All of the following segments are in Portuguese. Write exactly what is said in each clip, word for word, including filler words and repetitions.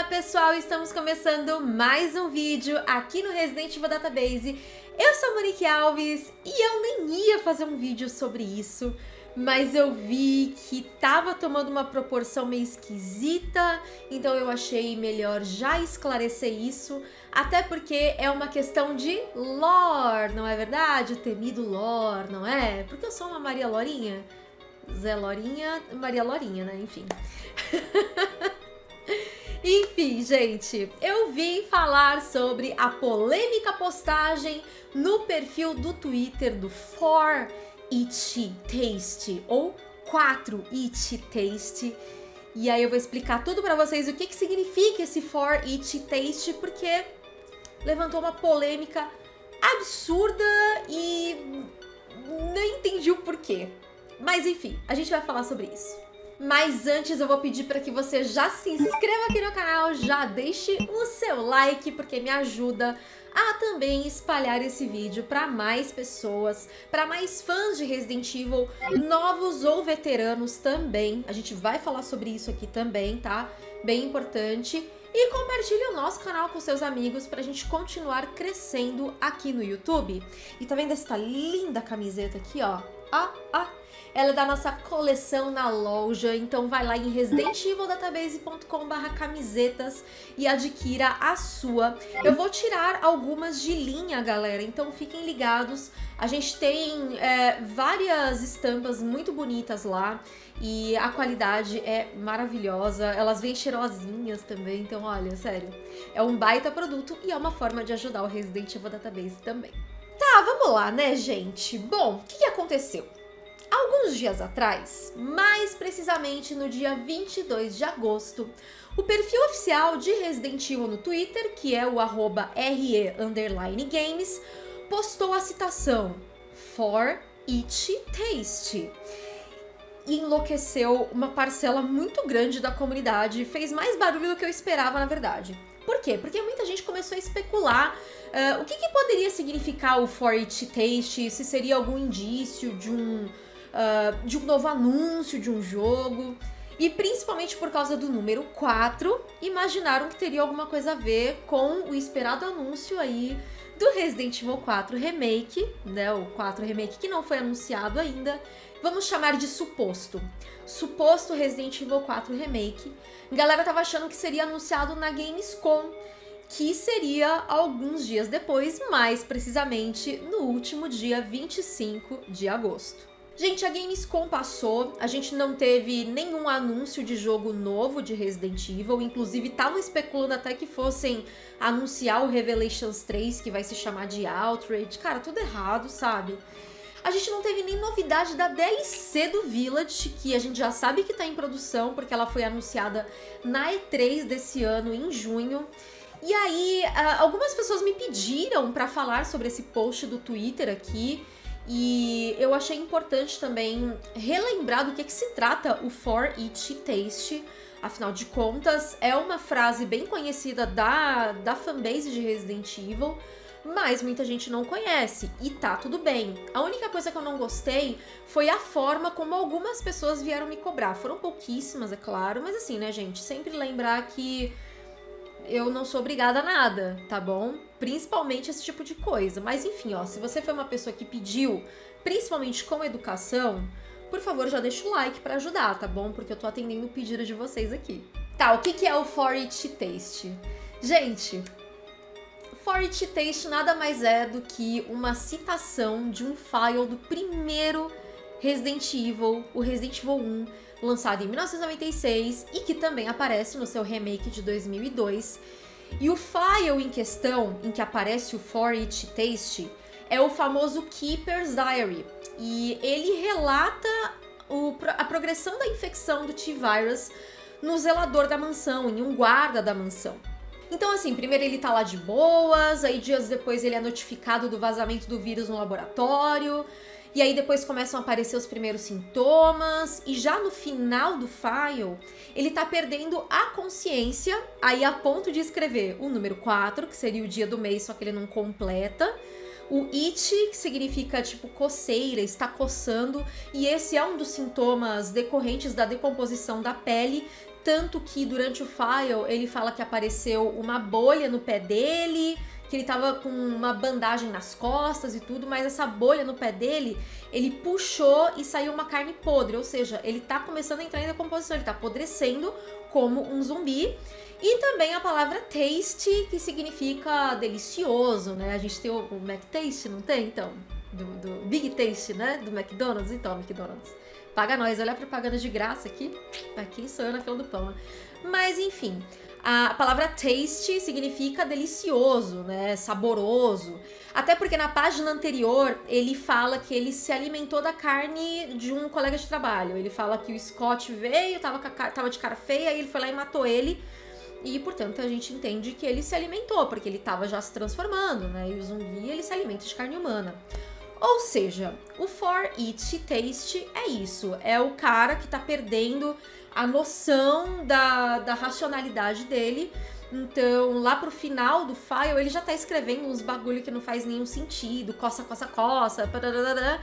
Olá pessoal, estamos começando mais um vídeo aqui no Resident Evil Database. Eu sou a Monique Alves e eu nem ia fazer um vídeo sobre isso, mas eu vi que tava tomando uma proporção meio esquisita, então eu achei melhor já esclarecer isso, até porque é uma questão de lore, não é verdade? O temido lore, não é? Porque eu sou uma Maria Lorinha, Zé Lorinha, Maria Lorinha, né? Enfim. Enfim, gente, eu vim falar sobre a polêmica postagem no perfil do Twitter do four It Taste, ou quatro It Taste. E aí eu vou explicar tudo pra vocês o que que significa esse four It Taste, porque levantou uma polêmica absurda e nem entendi o porquê. Mas enfim, a gente vai falar sobre isso. Mas antes eu vou pedir para que você já se inscreva aqui no canal, já deixe o seu like, porque me ajuda a também espalhar esse vídeo para mais pessoas, para mais fãs de Resident Evil, novos ou veteranos também. A gente vai falar sobre isso aqui também, tá? Bem importante. E compartilhe o nosso canal com seus amigos pra gente continuar crescendo aqui no YouTube. E tá vendo essa linda camiseta aqui, ó? Ó, ó. Ela é da nossa coleção na loja, então vai lá em resident evil database ponto com barra camisetas e adquira a sua. Eu vou tirar algumas de linha, galera, então fiquem ligados. A gente tem é, várias estampas muito bonitas lá e a qualidade é maravilhosa. Elas vêm cheirosinhas também, então olha, sério, é um baita produto e é uma forma de ajudar o Resident Evil Database também. Tá, vamos lá, né, gente? Bom, o que que aconteceu? Alguns dias atrás, mais precisamente no dia vinte e dois de agosto, o perfil oficial de Resident Evil no Twitter, que é o arroba re underline games, postou a citação four It Taste. E enlouqueceu uma parcela muito grande da comunidade, fez mais barulho do que eu esperava, na verdade. Por quê? Porque muita gente começou a especular uh, o que, que poderia significar o four It Taste, se seria algum indício de um... Uh, de um novo anúncio de um jogo, e principalmente por causa do número quatro, imaginaram que teria alguma coisa a ver com o esperado anúncio aí do Resident Evil quatro Remake, né, o quatro Remake que não foi anunciado ainda, vamos chamar de suposto. Suposto Resident Evil quatro Remake. A galera tava achando que seria anunciado na Gamescom, que seria alguns dias depois, mais precisamente no último dia vinte e cinco de agosto. Gente, a Gamescom passou, a gente não teve nenhum anúncio de jogo novo de Resident Evil, inclusive estavam especulando até que fossem anunciar o Revelations três, que vai se chamar de Outrage. Cara, tudo errado, sabe? A gente não teve nem novidade da D L C do Village, que a gente já sabe que tá em produção, porque ela foi anunciada na E três desse ano, em junho. E aí, algumas pessoas me pediram pra falar sobre esse post do Twitter aqui, e eu achei importante também relembrar do que, que se trata o four It Taste. Afinal de contas, é uma frase bem conhecida da, da fanbase de Resident Evil, mas muita gente não conhece, e tá tudo bem. A única coisa que eu não gostei foi a forma como algumas pessoas vieram me cobrar. Foram pouquíssimas, é claro, mas assim, né, gente, sempre lembrar que eu não sou obrigada a nada, tá bom? Principalmente esse tipo de coisa. Mas enfim, ó, se você foi uma pessoa que pediu, principalmente com educação, por favor, já deixa o like pra ajudar, tá bom? Porque eu tô atendendo o pedido de vocês aqui. Tá, o que que é o four It Taste? Gente, four It Taste nada mais é do que uma citação de um file do primeiro Resident Evil, o Resident Evil um, lançado em mil novecentos e noventa e seis e que também aparece no seu remake de dois mil e dois. E o file em questão, em que aparece o four It Taste, é o famoso Keeper's Diary. E ele relata o, a progressão da infecção do T-Virus no zelador da mansão, em um guarda da mansão. Então assim, primeiro ele tá lá de boas, aí dias depois ele é notificado do vazamento do vírus no laboratório, e aí depois começam a aparecer os primeiros sintomas, e já no final do file, ele tá perdendo a consciência, aí a ponto de escrever o número quatro, que seria o dia do mês, só que ele não completa, o itch, que significa tipo coceira, está coçando, e esse é um dos sintomas decorrentes da decomposição da pele, tanto que durante o file ele fala que apareceu uma bolha no pé dele, que ele tava com uma bandagem nas costas e tudo, mas essa bolha no pé dele, ele puxou e saiu uma carne podre, ou seja, ele tá começando a entrar em decomposição, ele tá apodrecendo como um zumbi. E também a palavra taste, que significa delicioso, né? A gente tem o, o McTaste, não tem? Então, do, do Big Taste, né? Do McDonald's, então, McDonald's. Paga nós, olha a propaganda de graça aqui. Aqui sou eu na fila do pão, né? Mas, enfim, a palavra taste significa delicioso, né? Saboroso. Até porque na página anterior, ele fala que ele se alimentou da carne de um colega de trabalho. Ele fala que o Scott veio, tava, com a, tava de cara feia, e ele foi lá e matou ele. E, portanto, a gente entende que ele se alimentou, porque ele tava já se transformando, né? E o zumbi, ele se alimenta de carne humana. Ou seja, o for, eat, taste é isso. É o cara que tá perdendo a noção da, da racionalidade dele. Então, lá pro final do file, ele já tá escrevendo uns bagulho que não faz nenhum sentido. Coça, coça, coça. Pararara.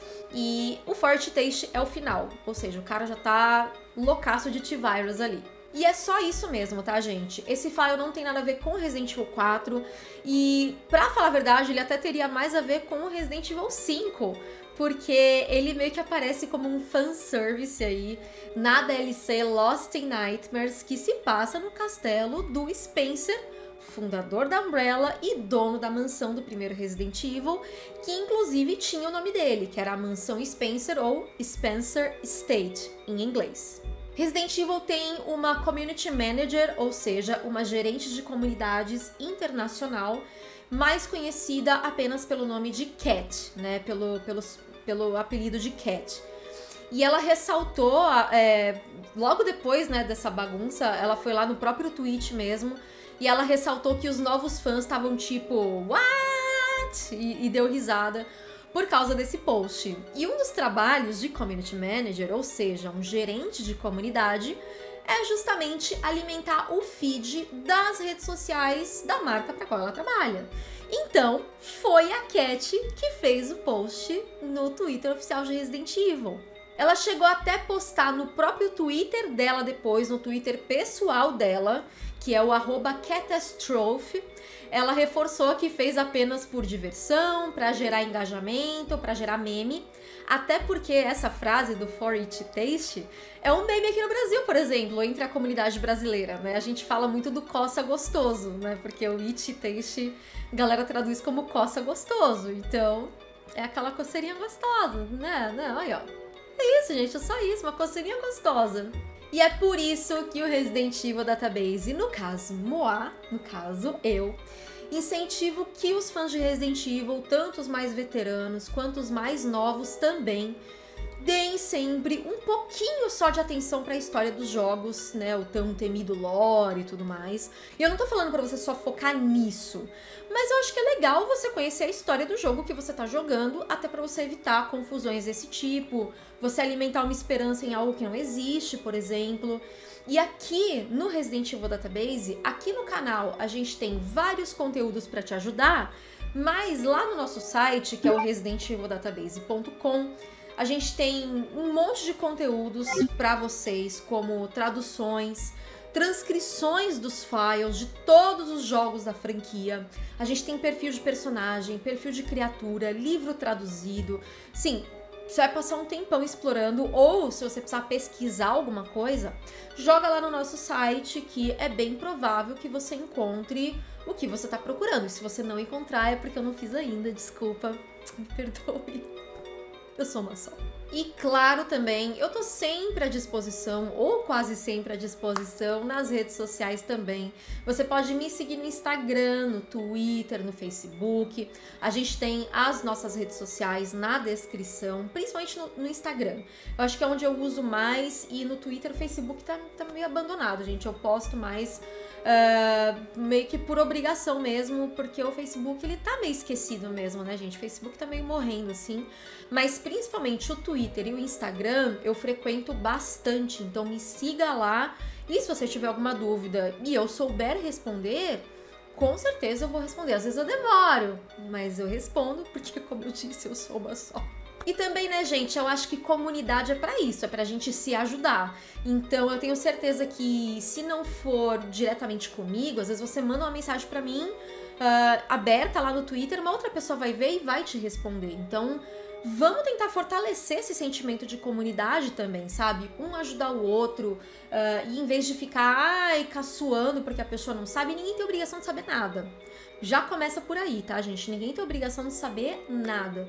E o for, eat, taste é o final. Ou seja, o cara já tá loucaço de T-Virus ali. E é só isso mesmo, tá, gente? Esse file não tem nada a ver com Resident Evil quatro. E, pra falar a verdade, ele até teria mais a ver com o Resident Evil cinco. Porque ele meio que aparece como um fanservice aí na D L C Lost in Nightmares, que se passa no castelo do Spencer, fundador da Umbrella e dono da mansão do primeiro Resident Evil, que inclusive tinha o nome dele, que era a Mansão Spencer ou Spencer Estate, em inglês. Resident Evil tem uma Community Manager, ou seja, uma gerente de comunidades internacional, mais conhecida apenas pelo nome de Cat, né, pelo, pelo, pelo apelido de Cat. E ela ressaltou, é, logo depois, né, dessa bagunça, ela foi lá no próprio tweet mesmo, e ela ressaltou que os novos fãs estavam tipo, what? E, e deu risada por causa desse post. E um dos trabalhos de Community Manager, ou seja, um gerente de comunidade, é justamente alimentar o feed das redes sociais da marca para qual ela trabalha. Então, foi a Cat que fez o post no Twitter oficial de Resident Evil. Ela chegou até a postar no próprio Twitter dela depois, no Twitter pessoal dela, que é o arroba Catastrophe. Ela reforçou que fez apenas por diversão, para gerar engajamento, para gerar meme. Até porque essa frase do For It Taste é um meme aqui no Brasil, por exemplo, entre a comunidade brasileira, né? A gente fala muito do coça gostoso, né? Porque o It Taste, a galera traduz como coça gostoso. Então, é aquela coceirinha gostosa, né? Não, aí, ó. É isso, gente, é só isso, uma coceirinha gostosa. E é por isso que o Resident Evil Database, no caso Moá, no caso eu, incentivo que os fãs de Resident Evil, tanto os mais veteranos quanto os mais novos também, deem sempre um pouquinho só de atenção para a história dos jogos, né, o tão temido lore e tudo mais. E eu não tô falando para você só focar nisso, mas eu acho que é legal você conhecer a história do jogo que você tá jogando, até para você evitar confusões desse tipo, você alimentar uma esperança em algo que não existe, por exemplo. E aqui no Resident Evil Database, aqui no canal, a gente tem vários conteúdos para te ajudar, mas lá no nosso site, que é o resident evil database ponto com, a gente tem um monte de conteúdos para vocês, como traduções, transcrições dos files de todos os jogos da franquia. A gente tem perfil de personagem, perfil de criatura, livro traduzido. Sim, você vai passar um tempão explorando, ou se você precisar pesquisar alguma coisa, joga lá no nosso site, que é bem provável que você encontre o que você está procurando. E se você não encontrar, é porque eu não fiz ainda, desculpa, me perdoe. Eu sou uma só. E claro também, eu tô sempre à disposição, ou quase sempre à disposição, nas redes sociais também. Você pode me seguir no Instagram, no Twitter, no Facebook. A gente tem as nossas redes sociais na descrição, principalmente no, no Instagram. Eu acho que é onde eu uso mais, e no Twitter, o Facebook tá, tá meio abandonado, gente. Eu posto mais uh, meio que por obrigação mesmo, porque o Facebook, ele tá meio esquecido mesmo, né, gente? O Facebook tá meio morrendo, assim. Mas principalmente o Twitter e o Instagram eu frequento bastante, então me siga lá. E se você tiver alguma dúvida e eu souber responder, com certeza eu vou responder. Às vezes eu demoro, mas eu respondo, porque como eu disse, eu sou uma só. E também, né, gente, eu acho que comunidade é pra isso, é pra gente se ajudar. Então eu tenho certeza que se não for diretamente comigo, às vezes você manda uma mensagem pra mim, uh, aberta lá no Twitter, uma outra pessoa vai ver e vai te responder. Então vamos tentar fortalecer esse sentimento de comunidade também, sabe? Um ajudar o outro, uh, e em vez de ficar, ai, caçoando porque a pessoa não sabe, ninguém tem obrigação de saber nada. Já começa por aí, tá, gente? Ninguém tem obrigação de saber nada.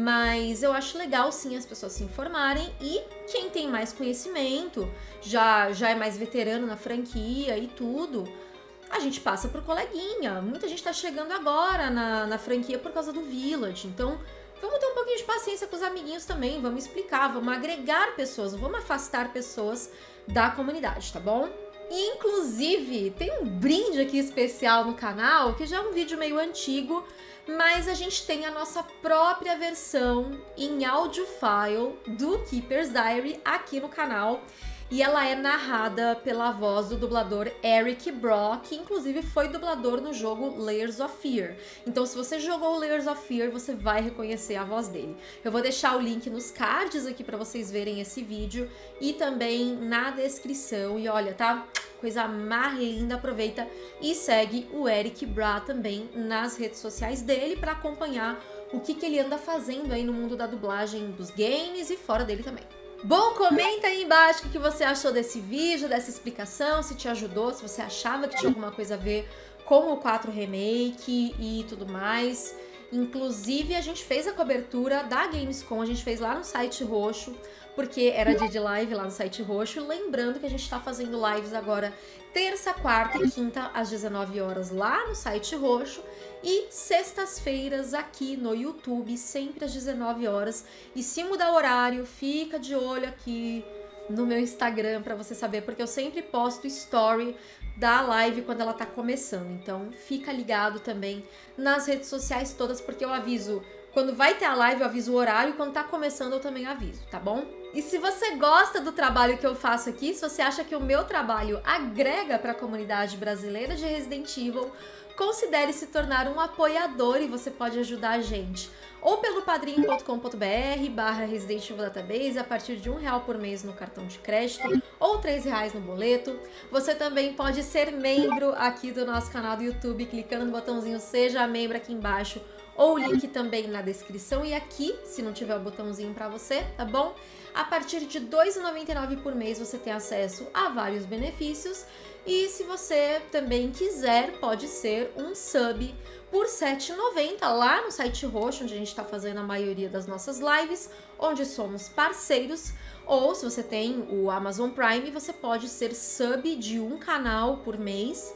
Mas eu acho legal, sim, as pessoas se informarem. E quem tem mais conhecimento, já, já é mais veterano na franquia e tudo, a gente passa pro coleguinha. Muita gente tá chegando agora na, na franquia por causa do Village. Então, vamos ter um pouquinho de paciência com os amiguinhos também. Vamos explicar, vamos agregar pessoas, vamos afastar pessoas da comunidade, tá bom? E, inclusive, tem um brinde aqui especial no canal, que já é um vídeo meio antigo, mas a gente tem a nossa própria versão em áudio file do Keeper's Diary aqui no canal. E ela é narrada pela voz do dublador Eric Braw, que inclusive foi dublador no jogo Layers of Fear. Então, se você jogou Layers of Fear, você vai reconhecer a voz dele. Eu vou deixar o link nos cards aqui para vocês verem esse vídeo e também na descrição. E olha, tá? Coisa mais linda, aproveita e segue o Eric Braw também nas redes sociais dele para acompanhar o que, que ele anda fazendo aí no mundo da dublagem dos games e fora dele também. Bom, comenta aí embaixo o que você achou desse vídeo, dessa explicação, se te ajudou, se você achava que tinha alguma coisa a ver com o quatro Remake e tudo mais. Inclusive, a gente fez a cobertura da Gamescom, a gente fez lá no site roxo, porque era dia de live lá no site roxo. Lembrando que a gente tá fazendo lives agora terça, quarta e quinta às dezenove horas lá no site roxo e sextas-feiras aqui no YouTube, sempre às dezenove horas. E se mudar o horário, fica de olho aqui no meu Instagram pra você saber, porque eu sempre posto story da live quando ela tá começando. Então fica ligado também nas redes sociais todas, porque eu aviso quando vai ter a live, eu aviso o horário, e quando tá começando eu também aviso, tá bom? E se você gosta do trabalho que eu faço aqui, se você acha que o meu trabalho agrega para a comunidade brasileira de Resident Evil, considere se tornar um apoiador e você pode ajudar a gente. Ou pelo padrim ponto com ponto br barra Resident Evil Database a partir de um real por mês no cartão de crédito ou três reais no boleto. Você também pode ser membro aqui do nosso canal do YouTube clicando no botãozinho Seja Membro aqui embaixo ou o link também na descrição e aqui, se não tiver o botãozinho para você, tá bom? A partir de dois reais e noventa e nove centavos por mês você tem acesso a vários benefícios e se você também quiser, pode ser um sub por sete reais e noventa centavos lá no site roxo, onde a gente está fazendo a maioria das nossas lives, onde somos parceiros, ou se você tem o Amazon Prime, você pode ser sub de um canal por mês,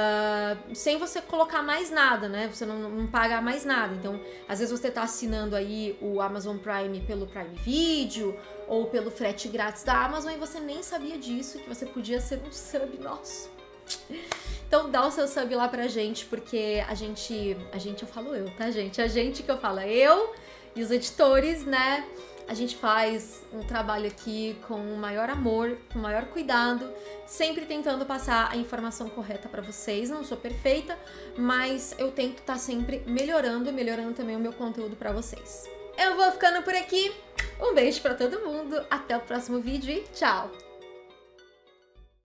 uh, sem você colocar mais nada, né? Você não, não paga mais nada. Então, às vezes você está assinando aí o Amazon Prime pelo Prime Video ou pelo frete grátis da Amazon e você nem sabia disso, que você podia ser um sub nosso. Então dá o seu sub lá pra gente, porque a gente, a gente, eu falo eu, tá, gente? A gente que eu falo, é eu e os editores, né? A gente faz um trabalho aqui com o maior amor, com o maior cuidado, sempre tentando passar a informação correta pra vocês. Não sou perfeita, mas eu tento estar sempre melhorando, melhorando também o meu conteúdo pra vocês. Eu vou ficando por aqui, um beijo pra todo mundo, até o próximo vídeo e tchau!